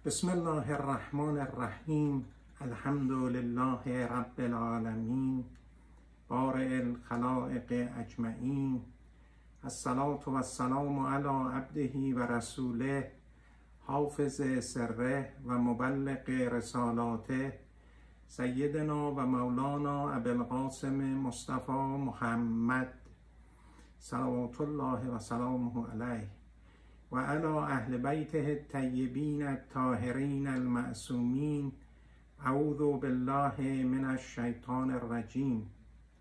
بسم الله الرحمن الرحیم. الحمد لله رب العالمین بارئ الخلائق اجمعین. الصلاة و السلام علی عبده و رسوله حافظ سره و مبلغ رسالاته سیدنا و مولانا ابوالقاسم مصطفی محمد صلوات الله و سلامه علیه و علی اهل بیته الطیبین الطاهرین المعصومین. اعوذ بالله من الشیطان الرجیم.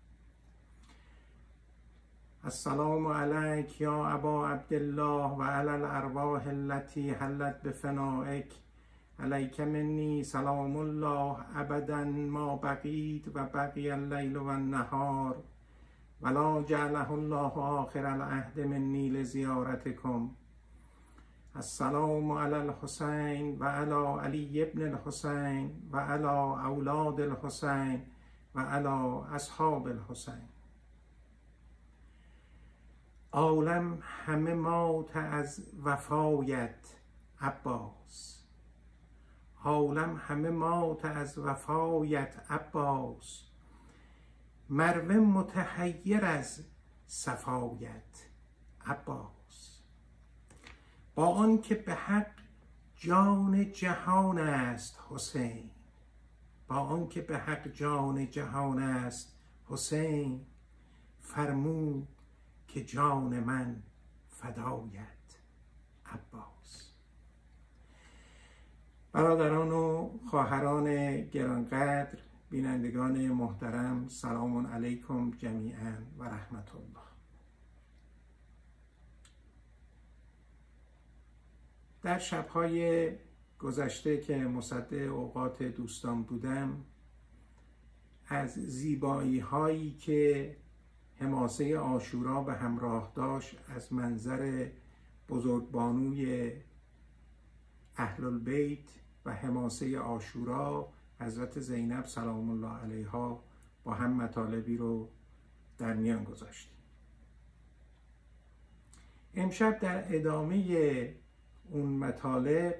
السلام علیک یا ابا عبدالله و علی الارواح التي حلت بفنائک. علیک منی سلام الله ابدا ما بقیت و بقی اللیل و النهار ولا جعله الله آخر العهد منی لزیارتکم. السلام علی الحسین و علی علی ابن الحسین و علی اولاد الحسین و علی اصحاب الحسین. عالم همه مات از وفایت عباس. عالم همه مات از وفایت عباس. مروه متحیر از صفایت عباس. با آن که به حق جان جهان است حسین. با آن که به حق جان جهان است حسین. فرمود که جان من فدایت عباس. برادران و خواهران گرانقدر، بینندگان محترم، سلام علیکم جمیعا و رحمت الله. در شب‌های گذشته که مصدع اوقات دوستان بودم، از زیبایی‌هایی که حماسه عاشورا به همراه داشت از منظر بزرگبانوی اهل البیت و حماسه عاشورا حضرت زینب سلام الله علیها با هم مطالبی رو در میان گذاشتیم. امشب در ادامه اون مطالب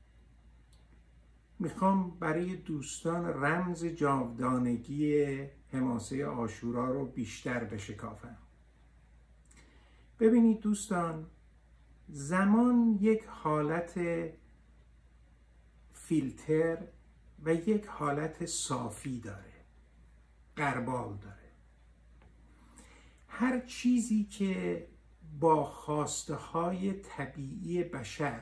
میخوام برای دوستان رمز جاودانگی حماسه عاشورا رو بیشتر بشکافم. ببینید دوستان، زمان یک حالت فیلتر و یک حالت صافی داره، غربال داره. هر چیزی که با خواسته های طبیعی بشر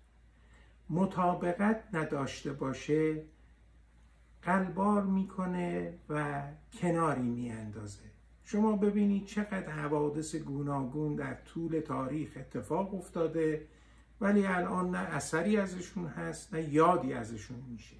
مطابقت نداشته باشه غربال میکنه و کناری میاندازه. شما ببینید چقدر حوادث گوناگون در طول تاریخ اتفاق افتاده ولی الان نه اثری ازشون هست نه یادی ازشون میشه.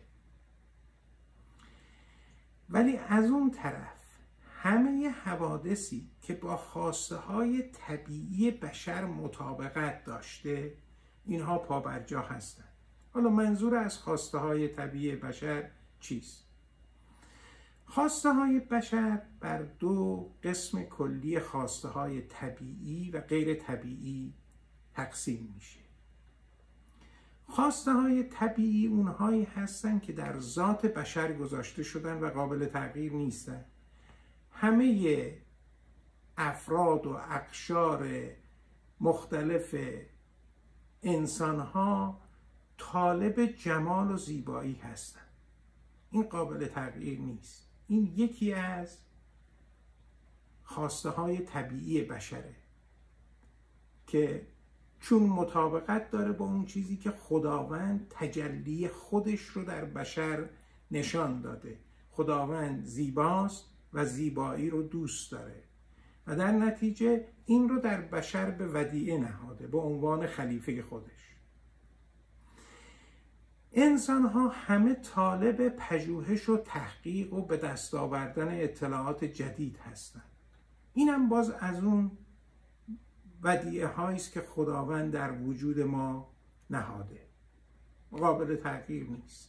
ولی از اون طرف همه حوادثی که با خواسته های طبیعی بشر مطابقت داشته اینها پابرجا هستند. حالا منظور از خواسته های طبیعی بشر چیست؟ خواسته های بشر بر دو قسم کلی خواسته های طبیعی و غیر طبیعی تقسیم میشه. خواسته های طبیعی اونهایی هستن که در ذات بشر گذاشته شدن و قابل تغییر نیستن. همه افراد و اقشار مختلف انسانها طالب جمال و زیبایی هستن. این قابل تغییر نیست. این یکی از خواسته های طبیعی بشره که چون مطابقت داره با اون چیزی که خداوند تجلی خودش رو در بشر نشان داده. خداوند زیباست و زیبایی رو دوست داره و در نتیجه این رو در بشر به ودیعه نهاده به عنوان خلیفه خودش. انسان ها همه طالب پژوهش و تحقیق و به دست آوردن اطلاعات جدید هستند. اینم باز از اون ودیعه هاییست که خداوند در وجود ما نهاده، قابل تغییر نیست.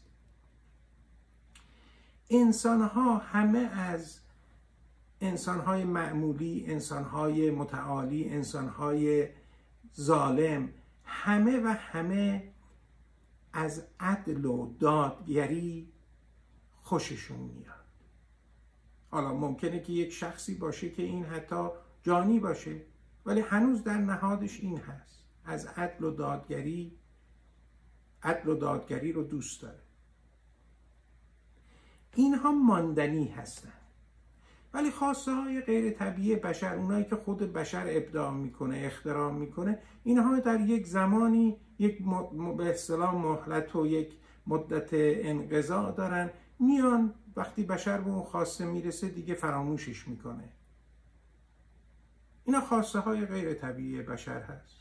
انسان ها همه از انسان های معمولی، انسان های متعالی، انسان های ظالم، همه از عدل و دادگری خوششون میاد. حالا ممکنه که یک شخصی باشه که این حتی جانی باشه، ولی هنوز در نهادش این هست، از عدل و دادگری رو دوست داره. اینها ماندنی هستن. ولی خواسته های غیر طبیعی بشر، اونایی که خود بشر ابداع میکنه، اختراع میکنه، اینها در یک زمانی یک به اصطلاح مهلت و یک مدت انقضاء دارن، میان وقتی بشر به اون خواسته میرسه دیگه فراموشش میکنه. اینا خواسته های غیر طبیعی بشر هست.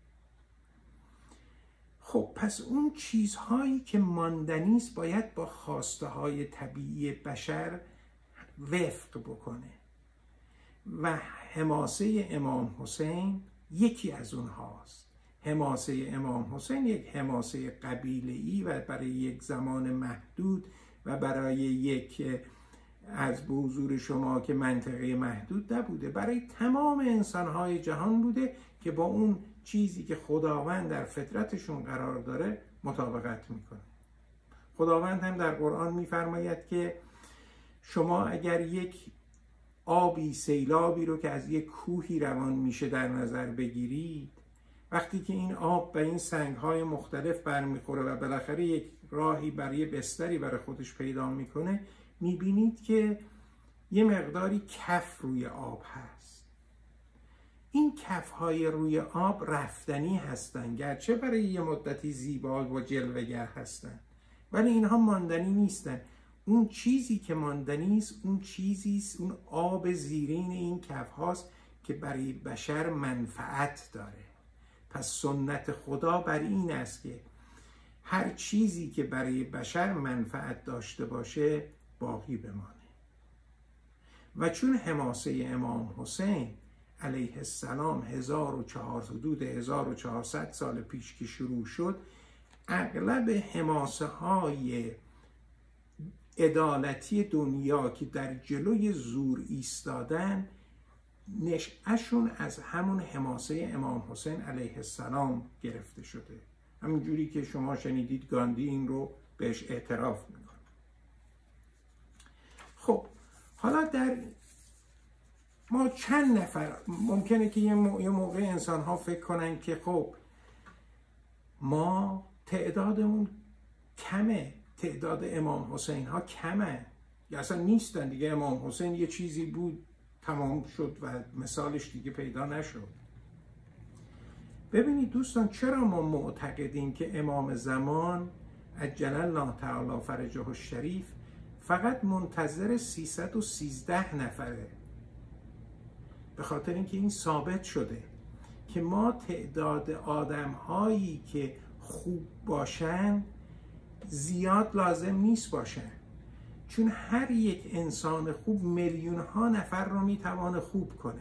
خب پس اون چیزهایی که ماندنی است باید با خواسته های طبیعی بشر وفق بکنه و حماسه امام حسین یکی از اونهاست. حماسه امام حسین یک حماسه قبیله‌ای و برای یک زمان محدود و برای یک از به حضور شما که منطقه محدود نبوده، برای تمام انسان‌های جهان بوده که با اون چیزی که خداوند در فطرتشون قرار داره مطابقت میکنه. خداوند هم در قرآن میفرماید که شما اگر یک آبی، سیلابی رو که از یک کوهی روان میشه در نظر بگیرید، وقتی که این آب به این سنگ‌های مختلف برمیخوره و بالاخره یک راهی برای بستری برای خودش پیدا میکنه، میبینید که یه مقداری کف روی آب هست. این کف‌های روی آب رفتنی هستن، گرچه برای یه مدتی زیبا و جلوه‌گر هستن، ولی اینها ماندنی نیستن. اون چیزی که ماندنی است، اون چیزی است، اون آب زیرین این کف هاست که برای بشر منفعت داره. پس سنت خدا بر این است که هر چیزی که برای بشر منفعت داشته باشه باقی بمانه. و چون حماسه امام حسین علیه السلام حدود 1400 سال پیش که شروع شد، اغلب حماسه های عدالتی دنیا که در جلوی زور ایستادن، نشأشون از همون حماسه امام حسین علیه السلام گرفته شده. همین جوری که شما شنیدید گاندی این رو بهش اعتراف میکنه. خب حالا در ما چند نفر ممکنه که یه موقع انسان ها فکر کنن که خب ما تعدادمون کمه، تعداد امام حسین ها کمه یا اصلا نیستن دیگه، امام حسین یه چیزی بود تمام شد و مثالش دیگه پیدا نشد. ببینید دوستان، چرا ما معتقدیم که امام زمان عجل الله تعالی فرجه الشریف فقط منتظر 313 نفره؟ به خاطر اینکه این ثابت شده که ما تعداد آدم هایی که خوب باشن زیاد لازم نیست باشن، چون هر یک انسان خوب میلیون ها نفر رو میتوانه خوب کنه.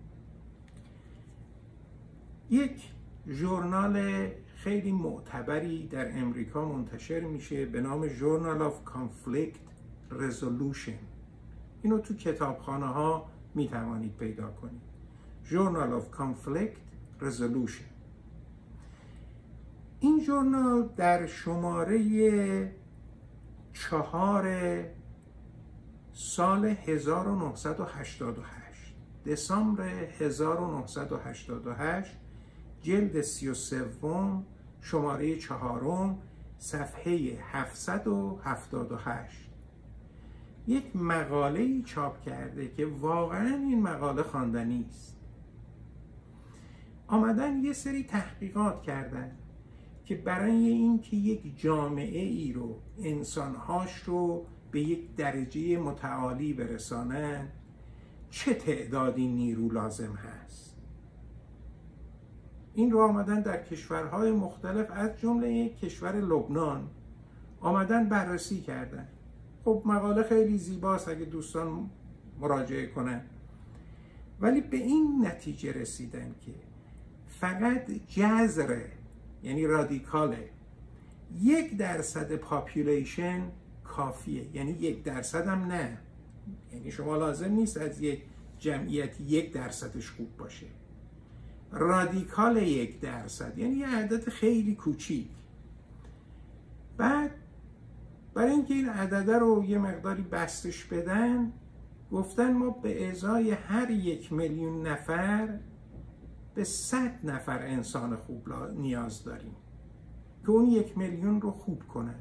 یک ژورنال خیلی معتبری در امریکا منتشر میشه به نام Journal of Conflict Resolution. اینو تو کتابخانه ها میتوانید پیدا کنید. Journal of Conflict Resolution. این ژورنال در شماره 4 سال 1988 دسامبر 1988 جلد 33 شماره 4 صفحه 778 یک مقاله‌ای چاپ کرده که واقعا این مقاله خواندنی است. آمدن یه سری تحقیقات کردن که برای اینکه یک جامعه ای رو، انسانهاش رو به یک درجه متعالی برسانن چه تعدادی نیرو لازم هست. این رو آمدن در کشورهای مختلف از جمله کشور لبنان آمدن بررسی کردن. خب مقاله خیلی زیباست اگه دوستان مراجعه کنن، ولی به این نتیجه رسیدن که فقط جذر، یعنی رادیکاله، 1% پاپولیشن کافیه. یعنی 1% هم نه، یعنی شما لازم نیست از یک جمعیت 1%ش خوب باشه. رادیکال 1% یعنی یه عدد خیلی کوچیک. بعد برای اینکه این عدده رو یه مقداری بستش بدن، گفتن ما به ازای هر 1,000,000 نفر به 100 نفر انسان خوب نیاز داریم که اون 1,000,000 رو خوب کنن،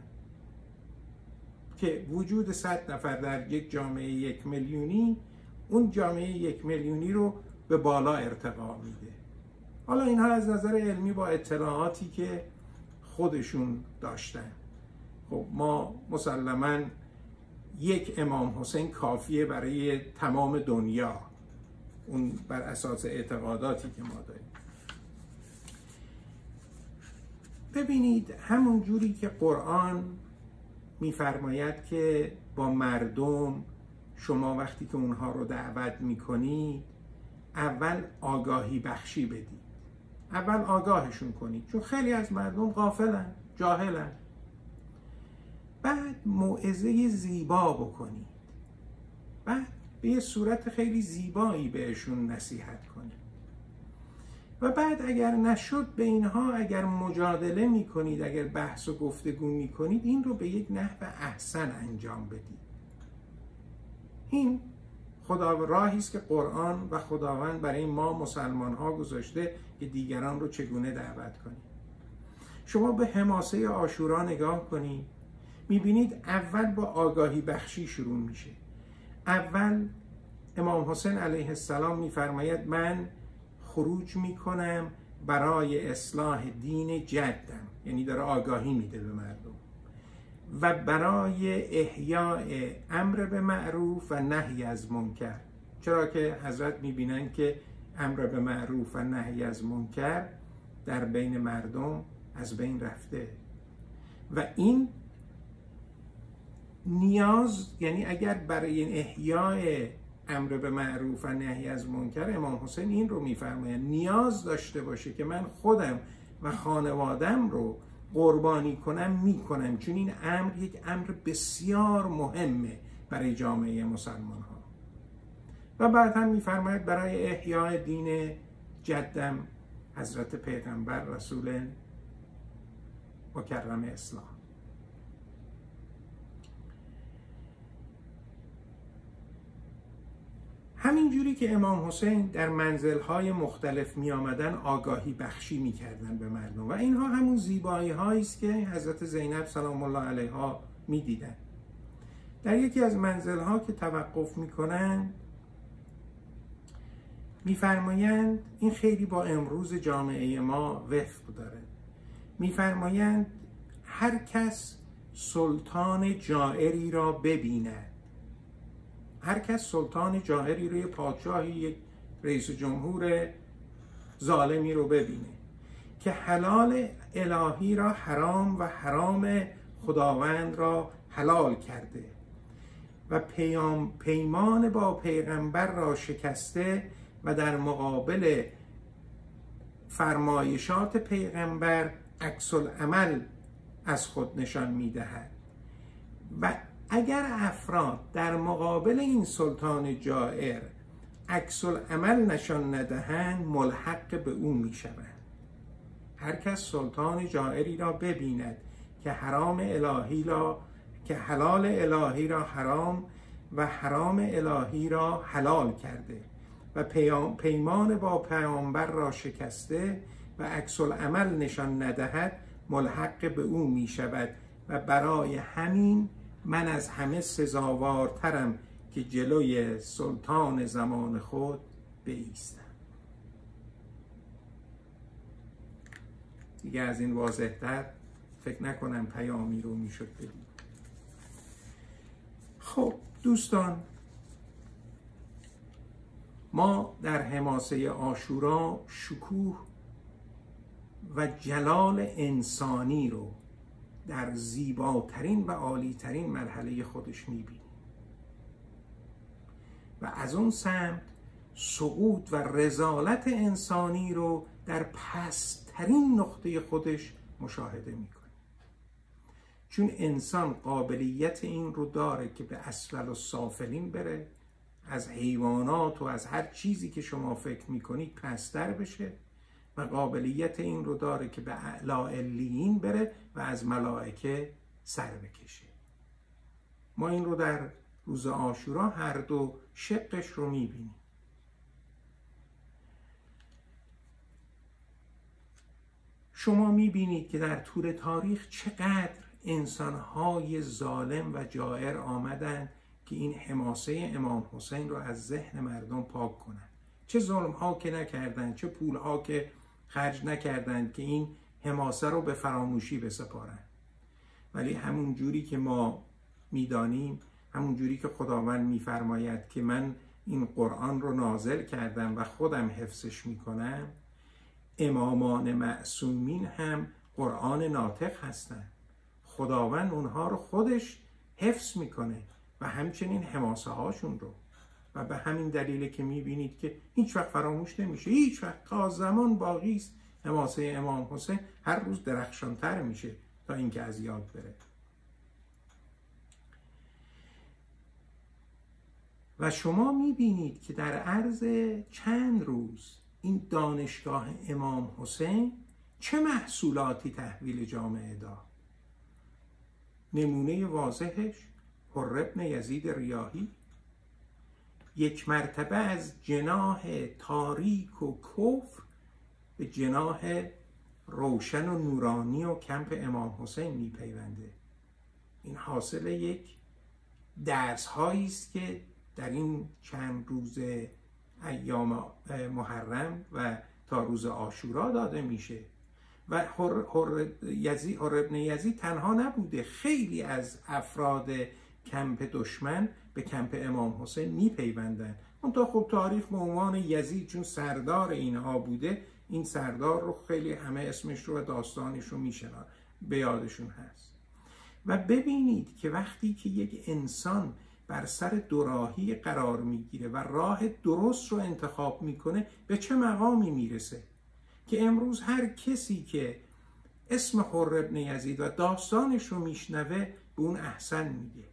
که وجود 100 نفر در یک جامعه 1,000,000 اون جامعه 1,000,000 رو به بالا ارتقا میده. حالا اینها از نظر علمی با اطلاعاتی که خودشون داشتن. خب ما مسلماً یک امام حسین کافیه برای تمام دنیا، اون بر اساس اعتقاداتی که ما داریم. ببینید همون جوری که قرآن میفرماید که با مردم شما وقتی که اونها رو دعوت میکنید اول آگاهی بخشی بدید، اول آگاهشون کنید، چون خیلی از مردم غافلن، جاهلن. بعد موعظه زیبا بکنید، بعد به یه صورت خیلی زیبایی بهشون نصیحت کنید و بعد اگر نشد به اینها، اگر مجادله میکنید، اگر بحث و گفتگو میکنید، این رو به یک نحو احسن انجام بدید. این راهی است که قرآن و خداوند برای ما مسلمان ها گذاشته که دیگران رو چگونه دعوت کنیم. شما به حماسه عاشورا نگاه کنید، میبینید اول با آگاهی بخشی شروع میشه. اول امام حسین علیه السلام میفرماید من خروج میکنم برای اصلاح دین جدم، یعنی داره آگاهی میده به مردم، و برای احیاء امر به معروف و نهی از منکر، چرا که حضرت میبینن که امر به معروف و نهی از منکر در بین مردم از بین رفته و این نیاز، یعنی اگر برای احیاء امر به معروف و نهی از منکر امام حسین این رو میفرماید نیاز داشته باشه که من خودم و خانوادم رو قربانی میکنم، چون این امر یک امر بسیار مهمه برای جامعه مسلمان ها. و بعد هم میفرماید برای احیاء دین جدم حضرت پیغمبر رسول مکرم اسلام. همین جوری که امام حسین در منزل‌های مختلف می آمدن آگاهی بخشی می کردن به مردم و اینها همون زیبایی هایی است که حضرت زینب سلام الله علیها می دیدن. در یکی از منزل‌ها که توقف می کنن می فرمایند، این خیلی با امروز جامعه ما وفق داره، می فرمایند هر کس سلطان جائری را ببیند، هر کس سلطان جائری رو، پادشاهی، یک رئیس جمهور ظالمی رو ببینه که حلال الهی را حرام و حرام خداوند را حلال کرده و پیمان با پیغمبر را شکسته و در مقابل فرمایشات پیغمبر عکس العمل از خود نشان میدهد و اگر افراد در مقابل این سلطان جائر عکس العمل نشان ندهند ملحق به او می شوند. هر کس سلطان جائری را ببیند که حرام الهی را، که حلال الهی را حرام و حرام الهی را حلال کرده و پیمان با پیامبر را شکسته و عکس العمل نشان ندهد ملحق به او می شود و برای همین من از همه سزاوارترم که جلوی سلطان زمان خود بایستم. دیگه از این واضح‌تر فکر نکنم پیامی رو میشد بدید. خب دوستان، ما در حماسه عاشورا شکوه و جلال انسانی رو در زیباترین و عالیترین مرحله خودش میبینیم و از اون سمت سقوط و رذالت انسانی رو در پست‌ترین نقطه خودش مشاهده میکنیم، چون انسان قابلیت این رو داره که به اسفل السافلین بره، از حیوانات و از هر چیزی که شما فکر میکنید پست‌تر بشه و قابلیت این رو داره که به اعلی علیین بره و از ملائکه سر بکشه. ما این رو در روز عاشورا هر دو شقش رو میبینیم. شما میبینید که در طول تاریخ چقدر انسانهای ظالم و جائر آمدن که این حماسه امام حسین رو از ذهن مردم پاک کنن. چه ظلم‌ها که نکردن، چه پول‌ها که خرج نکردن که این حماسه رو به فراموشی بسپارن. ولی همون جوری که ما میدانیم، همون جوری که خداوند میفرماید که من این قرآن رو نازل کردم و خودم حفظش میکنم، امامان معصومین هم قرآن ناطق هستن. خداوند اونها رو خودش حفظ میکنه و همچنین حماسه هاشون رو، و به همین دلیله که میبینید که هیچ وقت فراموش نمیشه، هیچ وقت تا زمان باقی است حماسه امام حسین هر روز درخشانتر میشه تا اینکه از یاد بره. و شما میبینید که در عرض چند روز این دانشگاه امام حسین چه محصولاتی تحویل جامعه داد. نمونه واضحش حر بن یزید ریاحی یک مرتبه از جناح تاریک و کفر به جناح روشن و نورانی و کمپ امام حسین میپیونده. این حاصل یک درس هایی است که در این چند روز ایام محرم و تا روز عاشورا داده میشه. و حر بن یزید تنها نبوده، خیلی از افراد کمپ دشمن به کمپ امام حسین میپیوندن. اون تا خب تاریخ به عنوان یزید چون سردار اینها بوده، این سردار رو خیلی همه اسمش رو و داستانش رو میشنن، به یادشون هست. و ببینید که وقتی که یک انسان بر سر دوراهی قرار میگیره و راه درست رو انتخاب میکنه، به چه مقامی میرسه که امروز هر کسی که اسم حر بن یزید و داستانش رو میشنوه به اون احسن میگه.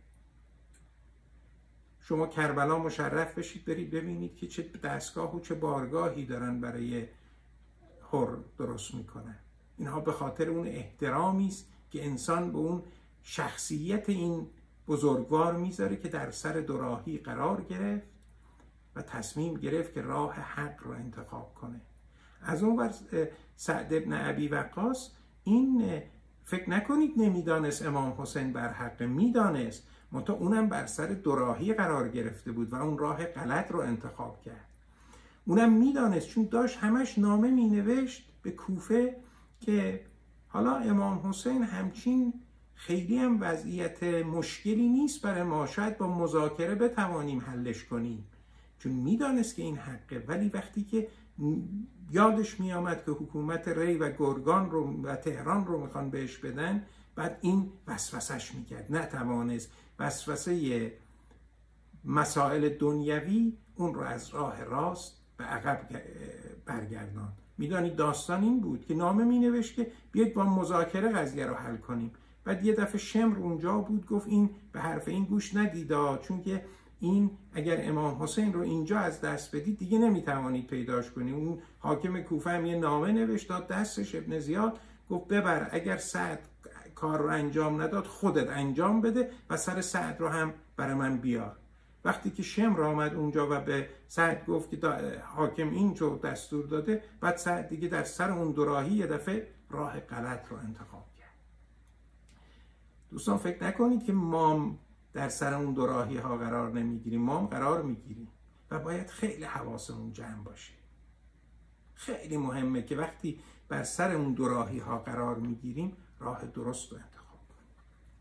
شما کربلا مشرف بشید برید ببینید که چه دستگاه و چه بارگاهی دارن برای حر درست میکنن. اینها به خاطر اون احترامی است که انسان به اون شخصیت این بزرگوار میذاره که در سر دوراهی قرار گرفت و تصمیم گرفت که راه حق رو انتخاب کنه. از اون ور سعد ابن ابی وقاص این فکر نکنید نمیدانست امام حسین بر حق، میدانست، منتها اونم بر سر دوراهی قرار گرفته بود و اون راه غلط رو انتخاب کرد. اونم میدانست چون داشت همش نامه مینوشت به کوفه که حالا امام حسین همچین خیلی هم وضعیت مشکلی نیست برای ما، شاید با مذاکره بتوانیم حلش کنیم، چون میدانست که این حقه. ولی وقتی که یادش میآمد که حکومت ری و گرگان رو و تهران رو میخوان بهش بدن، بعد این وسوسش میکرد، نتوانست وسوسه مسائل دنیوی اون رو از راه راست به عقب برگردان. میدانید داستان این بود که نامه مینوشت که بیاید با مذاکره قضیه رو حل کنیم. بعد یه دفعه شمر اونجا بود، گفت این به حرف این گوش ندیدا، چون که این اگر امام حسین رو اینجا از دست بدید دیگه نمیتوانید پیداش کنید. اون حاکم کوفه هم یه نامه نوشت داد دستش ابن زیاد، گفت ببر، اگر سعد کار رو انجام نداد خودت انجام بده و سر سعد رو هم برای من بیار. وقتی که شمر آمد اونجا و به سعد گفت که حاکم اینجا دستور داده، بعد سعد دیگه در سر اون دوراهی یه دفعه راه غلط رو انتخاب کرد. دوستان فکر نکنید که ما در سر اون دوراهی ها قرار نمیگیریم، ما هم قرار میگیریم و باید خیلی حواسمون جمع باشه. خیلی مهمه که وقتی بر سر اون دوراهی ها قرار میگیریم راه درست رو انتخاب کنیم.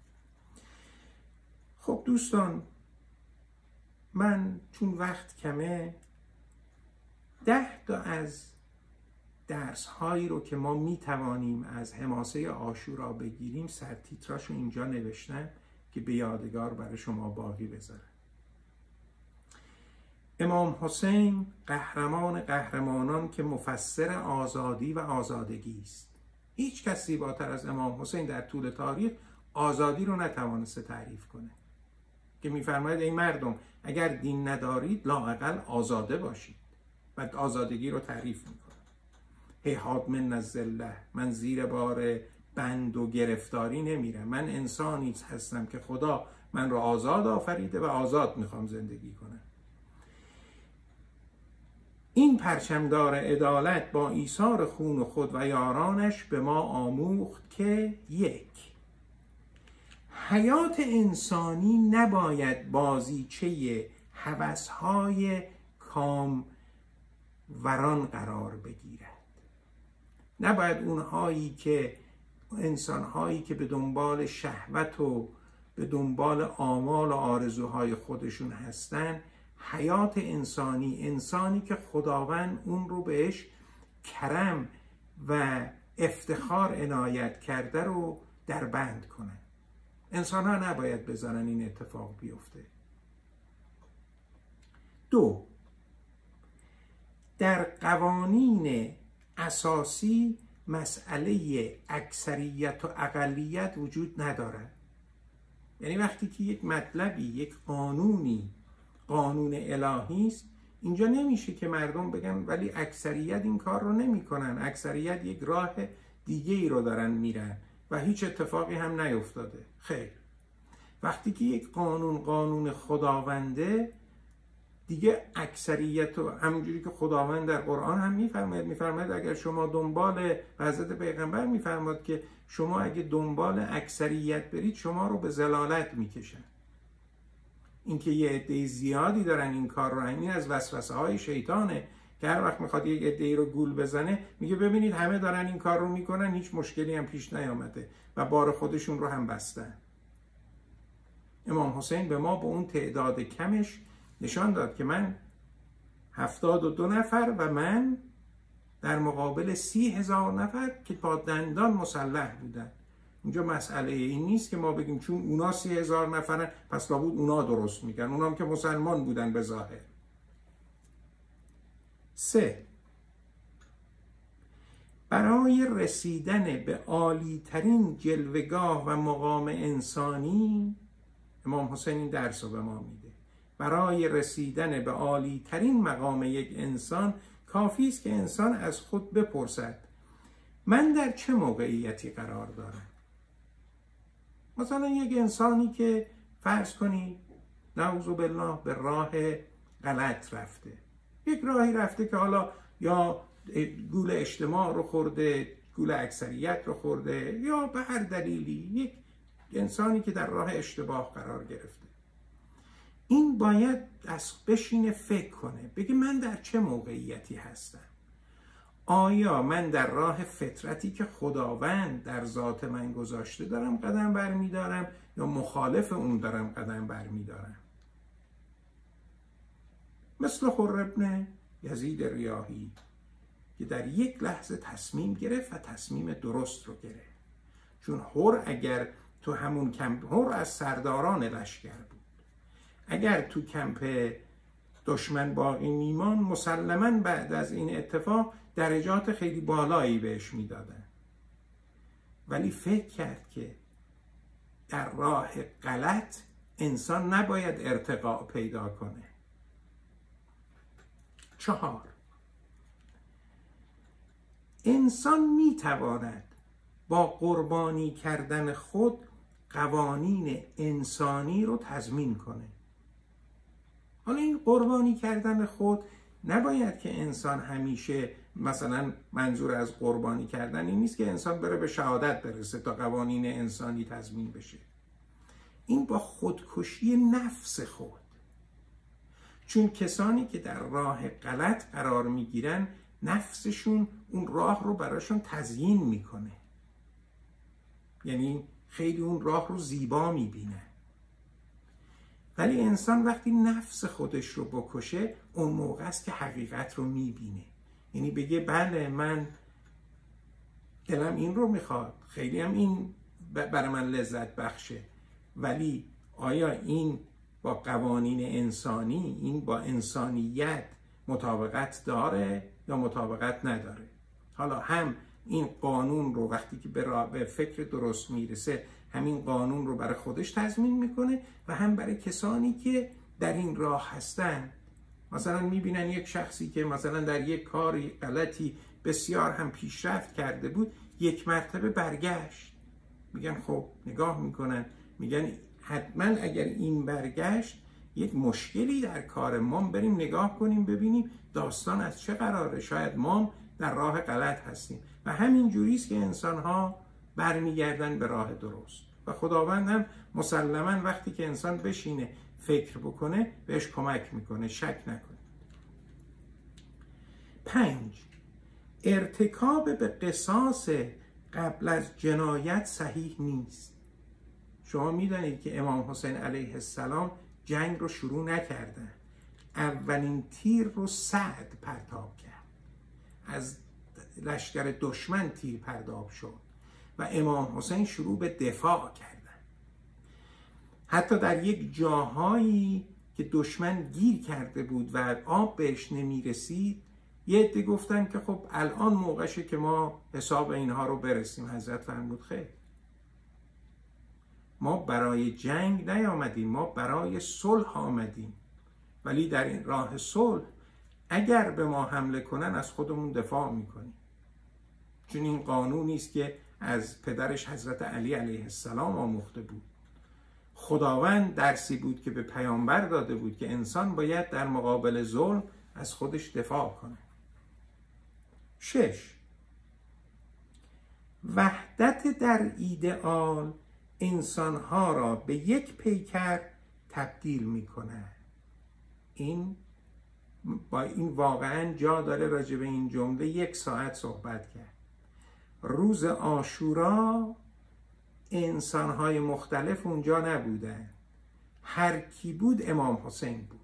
خب دوستان، من چون وقت کمه 10 تا از درس هایی رو که ما میتوانیم از حماسه عاشورا بگیریم سرتیتراشو اینجا نوشتم که به یادگار برای شما باقی بذارم. امام حسین قهرمان قهرمانان که مفسر آزادی و آزادگی است. هیچ کس زیباتر از امام حسین در طول تاریخ آزادی رو نتوانسته تعریف کنه، که میفرماید ای مردم اگر دین ندارید لااقل آزاده باشید. بعد آزادگی رو تعریف میکنه. هیهات من الذله، من زیر بار بند و گرفتاری نمیرم. من انسانی هستم که خدا من رو آزاد آفریده و آزاد میخوام زندگی کنم. این پرچمدار عدالت با ایثار خون خود و یارانش به ما آموخت که 1. حیات انسانی نباید بازیچه هوس‌های کاموران قرار بگیرد. نباید اونهایی که انسانهایی که به دنبال شهوت و به دنبال آمال و آرزوهای خودشون هستن، حیات انسانی که خداوند اون رو بهش کرم و افتخار عنایت کرده رو در بند کنن. انسان ها نباید بذارن این اتفاق بیفته. 2. در قوانین اساسی مسئله اکثریت و اقلیت وجود ندارد. یعنی وقتی که یک مطلبی، یک قانونی قانون الهی است، اینجا نمیشه که مردم بگن ولی اکثریت این کار رو نمی کنن، اکثریت یک راه دیگه ای رو دارن میرن و هیچ اتفاقی هم نیفتاده. خیر، وقتی که یک قانون خداونده، دیگه اکثریت و همونجوری که خداوند در قرآن هم میفرماید اگر شما دنبال حضرت پیغمبر میفرماد که شما اگه دنبال اکثریت برید شما رو به ضلالت میکشن. اینکه یه عده زیادی دارن این کار رو، این از وسوسه های شیطانه که هر وقت میخواد یک عده رو گول بزنه میگه ببینید همه دارن این کار رو میکنن، هیچ مشکلی هم پیش نیامده و بار خودشون رو هم بستن. امام حسین به ما با اون تعداد کمش نشان داد که من 72 نفر و من در مقابل 30,000 نفر که با دندان مسلح بودن. اینجا مسئله این نیست که ما بگیم چون اونا 30,000 نفرن پس لابد اونا درست میگن، اونا هم که مسلمان بودن به ظاهر. 3. برای رسیدن به عالی ترین جلوگاه و مقام انسانی، امام حسین این درس رو به ما میده، برای رسیدن به عالی ترین مقام یک انسان کافی است که انسان از خود بپرسد من در چه موقعیتی قرار دارم. مثلا یک انسانی که فرض کنی نعوذ بالله به راه غلط رفته، یک راهی رفته که حالا یا گول اجتماع رو خورده، گول اکثریت رو خورده، یا به هر دلیلی یک انسانی که در راه اشتباه قرار گرفته، این باید بشینه فکر کنه، بگه من در چه موقعیتی هستم. آیا من در راه فطرتی که خداوند در ذات من گذاشته دارم قدم برمیدارم یا مخالف اون دارم قدم برمیدارم؟ مثل حر ابن یزید ریاحی که در یک لحظه تصمیم گرفت و تصمیم درست رو گرفت. چون حر اگر تو همون کمپ، حر از سرداران لشکر بود، اگر تو کمپ دشمن باقی میمان مسلماً بعد از این اتفاق درجات خیلی بالایی بهش میدادن، ولی فکر کرد که در راه غلط انسان نباید ارتقاء پیدا کنه. 4. انسان میتواند با قربانی کردن خود قوانین انسانی رو تضمین کنه. حالا این قربانی کردن خود نباید که انسان همیشه، مثلا منظور از قربانی کردن این نیست که انسان بره به شهادت برسه تا قوانین انسانی تضمین بشه. این با خودکشی نفس خود، چون کسانی که در راه غلط قرار میگیرن نفسشون اون راه رو براشون تزیین میکنه، یعنی خیلی اون راه رو زیبا میبینه. ولی انسان وقتی نفس خودش رو بکشه اون موقع است که حقیقت رو میبینه، یعنی بگه بله من دلم این رو میخواد، خیلی هم این برای من لذت بخشه، ولی آیا این با قوانین انسانی، این با انسانیت مطابقت داره یا مطابقت نداره؟ حالا هم این قانون رو وقتی که به فکر درست میرسه همین قانون رو برای خودش تضمین میکنه و هم برای کسانی که در این راه هستن. مثلا میبینن یک شخصی که مثلا در یک کاری غلطی بسیار هم پیشرفت کرده بود، یک مرتبه برگشت. میگن خب نگاه میکنن، میگن حتما اگر این برگشت یک مشکلی در کار ما، بریم نگاه کنیم ببینیم داستان از چه قراره، شاید ما در راه غلط هستیم. و همین جوریست که انسان ها برمیگردن به راه درست و خداوند هم مسلما وقتی که انسان بشینه فکر بکنه بهش کمک میکنه، شک نکنه. 5. ارتکاب به قصاص قبل از جنایت صحیح نیست. شما میدانید که امام حسین علیه السلام جنگ رو شروع نکردن، اولین تیر رو سعد پرتاب کرد، از لشکر دشمن تیر پرتاب شد و امام حسین شروع به دفاع کردن. حتی در یک جاهایی که دشمن گیر کرده بود و آب بهش نمیرسید، یه عده گفتن که خب الان موقعشه که ما حساب اینها رو برسیم. حضرت فرمود خیر، ما برای جنگ نیامدیم، ما برای صلح آمدیم، ولی در این راه صلح اگر به ما حمله کنن از خودمون دفاع میکنیم. چون این قانونی است که از پدرش حضرت علی علیه السلام آموخته بود. خداوند درسی بود که به پیامبر داده بود که انسان باید در مقابل ظلم از خودش دفاع کنه. 6. وحدت در ایدئال انسانها را به یک پیکر تبدیل میکنه. این واقعا جا داره راجع به این جمله 1 ساعت صحبت کرد. روز عاشورا انسانهای مختلف اونجا نبودن، هر کی بود امام حسین بود.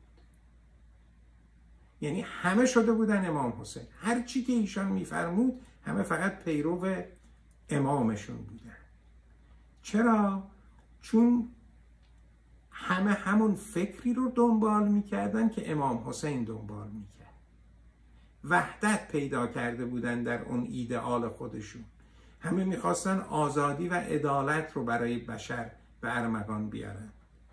یعنی همه شده بودن امام حسین، هر چی که ایشان میفرمود همه فقط پیرو امامشون بودن. چرا؟ چون همه همون فکری رو دنبال میکردن که امام حسین دنبال میکرد. وحدت پیدا کرده بودن در اون ایدئال خودشون. همه میخواستن آزادی و عدالت رو برای بشر به ارمغان بیارن.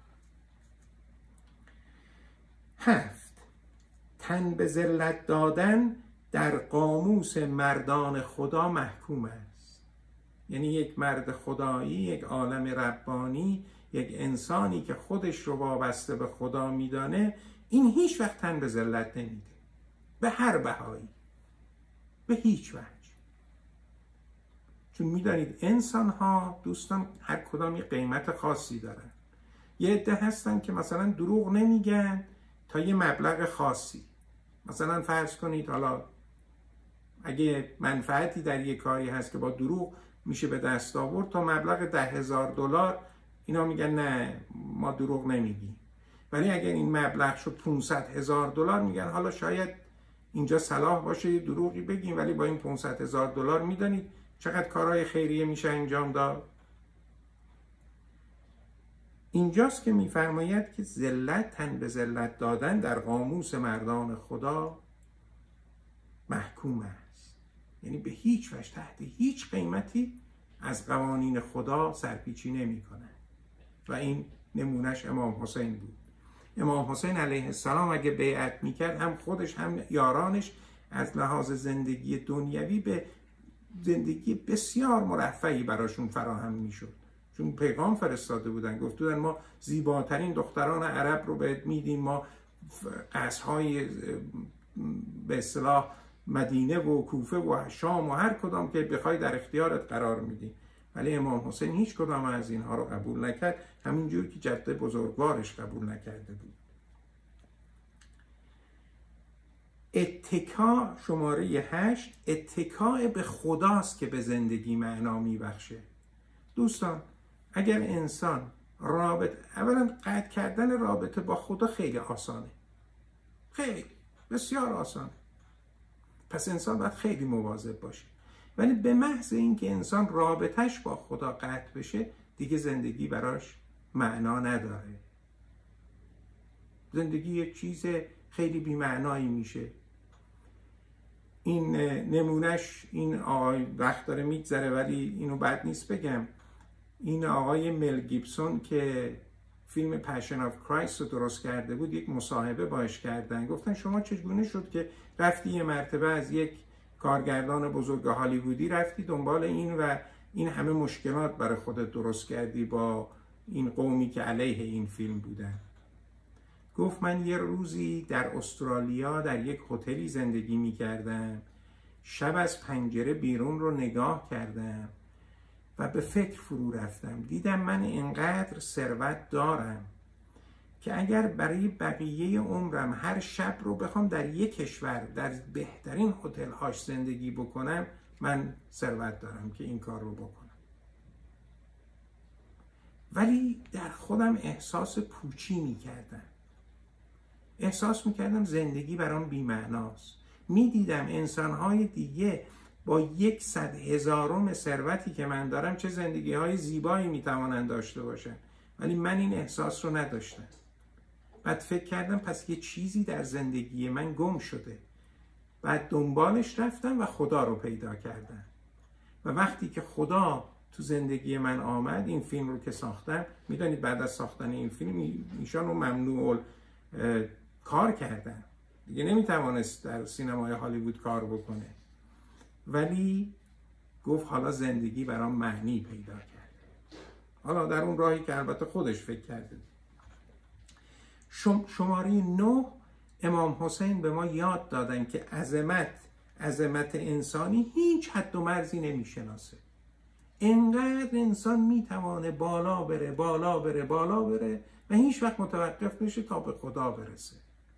7. تن به ذلت دادن در قاموس مردان خدا محکوم است. یعنی یک مرد خدایی، یک عالم ربانی، یک انسانی که خودش رو وابسته به خدا میدانه، این هیچ وقت تن به ذلت نمیده، به هر بهایی، به هیچ وجه. چون میدانید انسان ها دوستان هر کدام یک قیمت خاصی دارن. یه عده هستن که مثلا دروغ نمیگن تا یه مبلغ خاصی. مثلا فرض کنید حالا اگه منفعتی در یک کاری هست که با دروغ میشه به دست آورد، تا مبلغ $10,000 اینا میگن نه ما دروغ نمیگیم. ولی اگر این مبلغ شد $500,000 میگن حالا شاید اینجا صلاح باشه یه دروغی بگیم، ولی با این $500,000 میدانید چقدر کارهای خیریه میشه انجام داد. اینجاست که میفرماید که ذلت، تن به ذلت دادن در قاموس مردان خدا محکوم است. یعنی به هیچ وجه تحت هیچ قیمتی از قوانین خدا سرپیچی نمی کنه. و این نمونش امام حسین بود. امام حسین علیه السلام اگه بیعت میکرد، هم خودش هم یارانش از لحاظ زندگی دنیوی به زندگی بسیار مرفهی براشون فراهم میشد. چون پیغام فرستاده بودن، گفته بودن ما زیباترین دختران عرب رو بهت میدیم، ما قصرهای به اصطلاح مدینه و کوفه و شام و هر کدام که بخوای در اختیارت قرار میدیم. ولی امام حسین هیچ کدام از اینها رو قبول نکرد، همینجور که جد بزرگوارش قبول نکرده بود. اتکا شماره 8، اتکا به خداست که به زندگی معنا میبخشه. دوستان اگر انسان اولا قطع کردن رابطه با خدا خیلی آسانه، خیلی بسیار آسانه، پس انسان باید خیلی مواظب باشه. ولی به محض اینکه انسان رابطش با خدا قطع بشه، دیگه زندگی براش معنا نداره. زندگی یک چیز خیلی بی‌معنایی میشه. این نمونش، این آقای وقت داره میگذره ولی اینو بد نیست بگم، این آقای مل گیبسون که فیلم پشن آف کرایست رو درست کرده بود، یک مصاحبه باش کردن. گفتن شما چگونه شد که رفتی یه مرتبه از یک کارگردان بزرگ هالیوودی رفتی دنبال این و این همه مشکلات برای خودت درست کردی با این قومی که علیه این فیلم بودن. گفت من یه روزی در استرالیا در یک هتلی زندگی می کردم، شب از پنجره بیرون رو نگاه کردم و به فکر فرو رفتم. دیدم من اینقدر ثروت دارم که اگر برای بقیه عمرم هر شب رو بخوام در یک کشور در بهترین هتل هاش زندگی بکنم، من ثروت دارم که این کار رو بکنم. ولی در خودم احساس پوچی می کردم. احساس می کردم زندگی برام بی‌معناست. می دیدم انسان‌های دیگه با 100,000 ثروتی که من دارم چه زندگی‌های زیبایی می توانند داشته باشن، ولی من این احساس رو نداشتم. بعد فکر کردم پس یه چیزی در زندگی من گم شده. بعد دنبالش رفتم و خدا رو پیدا کردم. و وقتی که خدا تو زندگی من آمد، این فیلم رو که ساختم، میدونید بعد از ساختن این فیلم ایشان رو ممنوع کار کردن، دیگه نمیتوانست در سینمای هالیوود کار بکنه، ولی گفت حالا زندگی برام معنی پیدا کرد. حالا در اون راهی که البته خودش فکر کرده. شماره 9 امام حسین به ما یاد دادن که عظمت انسانی هیچ حد و مرزی نمیشناسه. انقدر انسان میتوانه بالا بره و هیچ وقت متوقف نشه تا به خدا برسه.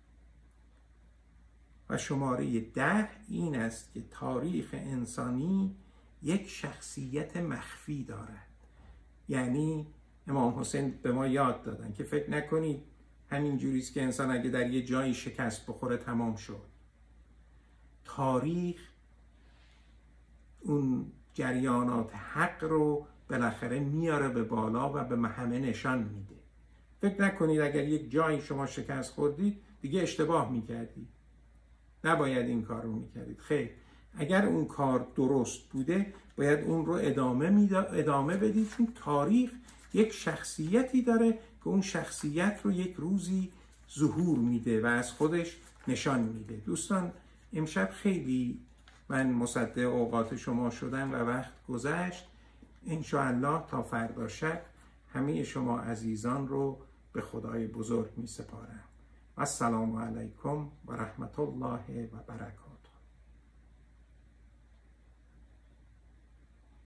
و شماره 10 این است که تاریخ انسانی یک شخصیت مخفی دارد. یعنی امام حسین به ما یاد دادن که فکر نکنید همین جوریست که انسان اگه در یه جایی شکست بخوره تمام شد. تاریخ اون جریانات حق رو بالاخره میاره به بالا و به همه نشان میده. فکر نکنید اگر یک جایی شما شکست خوردید دیگه اشتباه میکردید، نباید این کار رو میکردید. خیر، اگر اون کار درست بوده باید اون رو ادامه بدید، چون تاریخ یک شخصیتی داره که اون شخصیت رو یک روزی ظهور میده و از خودش نشان میده. دوستان، امشب خیلی من مصدق اوقات شما شدم و وقت گذشت. انشاءالله تا فردا شب همه شما عزیزان رو به خدای بزرگ می سپارم. السلام علیکم و رحمت الله و برکاته.